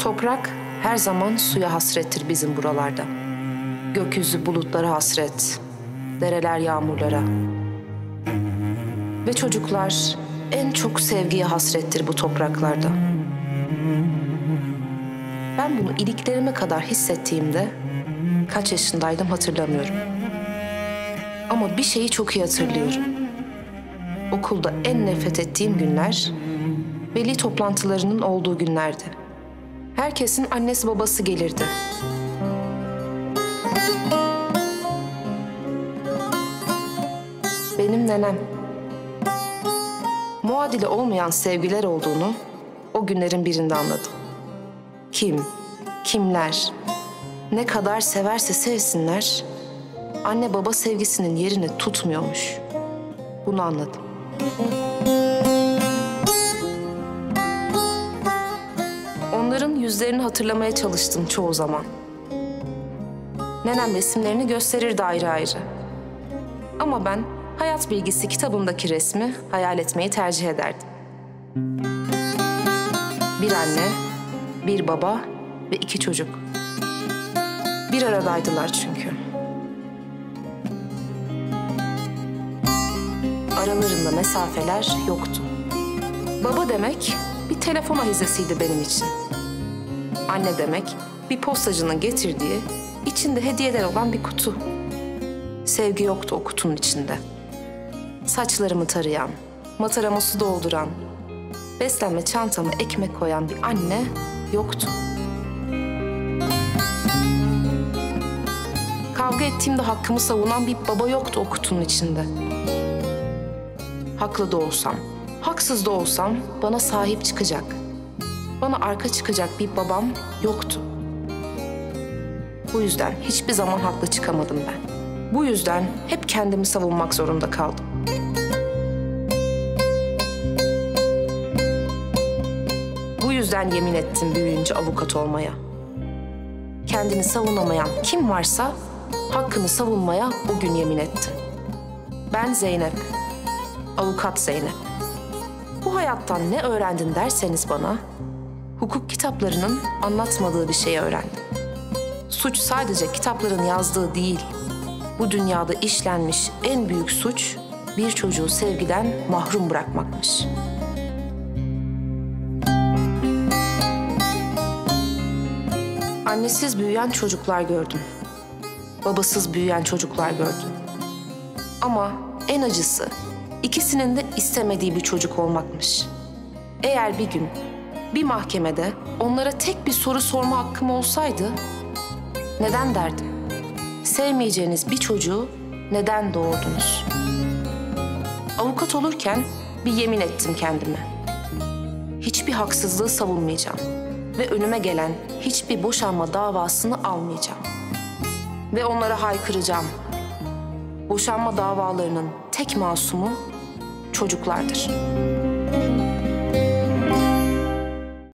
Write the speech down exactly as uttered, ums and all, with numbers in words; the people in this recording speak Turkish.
Toprak her zaman suya hasrettir bizim buralarda. Gökyüzü bulutlara hasret, dereler yağmurlara. Ve çocuklar en çok sevgiye hasrettir bu topraklarda. Ben bunu iliklerime kadar hissettiğimde kaç yaşındaydım hatırlamıyorum. Ama bir şeyi çok iyi hatırlıyorum. Okulda en nefret ettiğim günler, veli toplantılarının olduğu günlerdi. Herkesin annesi babası gelirdi. Benim nenem. Muadili olmayan sevgiler olduğunu o günlerin birinde anladım. Kim, kimler, ne kadar severse sevsinler, anne baba sevgisinin yerini tutmuyormuş. Bunu anladım. Onların yüzlerini hatırlamaya çalıştım çoğu zaman. Nenem resimlerini gösterirdi ayrı ayrı. Ama ben hayat bilgisi kitabındaki resmi hayal etmeyi tercih ederdim. Bir anne, bir baba ve iki çocuk. Bir aradaydılar çünkü. Aralarında mesafeler yoktu. Baba demek bir telefon ahizesiydi benim için. Anne demek bir postacının getirdiği, içinde hediyeler olan bir kutu. Sevgi yoktu o kutunun içinde. Saçlarımı tarayan, mataramı su dolduran, beslenme çantama ekmek koyan bir anne yoktu. Kavga ettiğimde hakkımı savunan bir baba yoktu o kutunun içinde. Haklı da olsam, haksız da olsam bana sahip çıkacak, bana arka çıkacak bir babam yoktu. Bu yüzden hiçbir zaman haklı çıkamadım ben. Bu yüzden hep kendimi savunmak zorunda kaldım. Bu yüzden yemin ettim büyüyünce avukat olmaya. Kendini savunamayan kim varsa hakkını savunmaya o gün yemin ettim. Ben Zeynep, avukat Zeynep. Bu hayattan ne öğrendin derseniz bana, hukuk kitaplarının anlatmadığı bir şey öğrendim. Suç sadece kitapların yazdığı değil. Bu dünyada işlenmiş en büyük suç bir çocuğu sevgiden mahrum bırakmakmış. Annesiz büyüyen çocuklar gördüm. Babasız büyüyen çocuklar gördüm. Ama en acısı ikisinin de istemediği bir çocuk olmakmış. Eğer bir gün bir mahkemede onlara tek bir soru sorma hakkım olsaydı, neden derdim? Sevmeyeceğiniz bir çocuğu neden doğurdunuz? Avukat olurken bir yemin ettim kendime. Hiçbir haksızlığı savunmayacağım ve önüme gelen hiçbir boşanma davasını almayacağım. Ve onlara haykıracağım. Boşanma davalarının tek masumu çocuklardır.